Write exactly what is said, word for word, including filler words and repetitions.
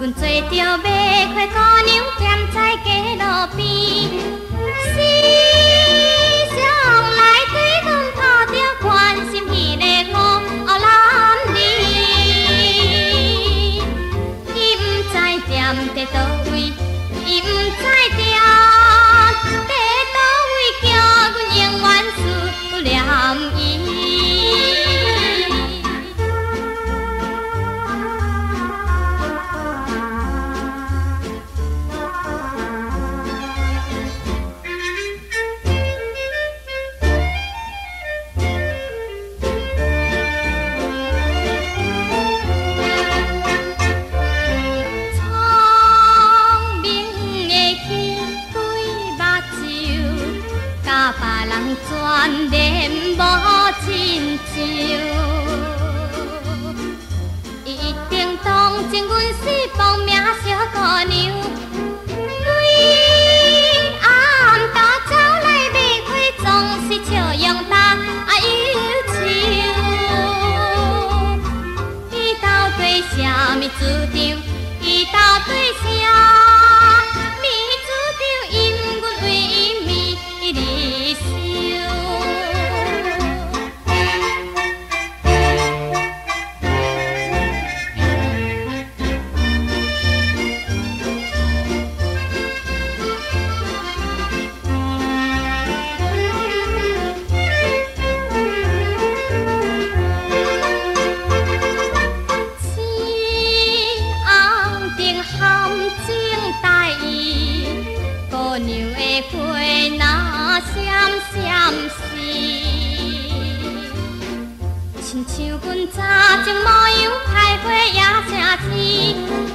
阮做着马快姑娘，踮在街路边，思想内底阮抱着关心彼个五后男儿，伊毋知踮伫倒位，伊毋知踮伫倒位，叫阮永远思念伊。全然无亲像，伊一定当真阮是亡命小姑娘。对暗道走来马花，总是笑容大忧愁。伊到底啥物主张？伊到底啥物主张？因阮为伊迷离愁。亲像阮早前模样，开花也正甜。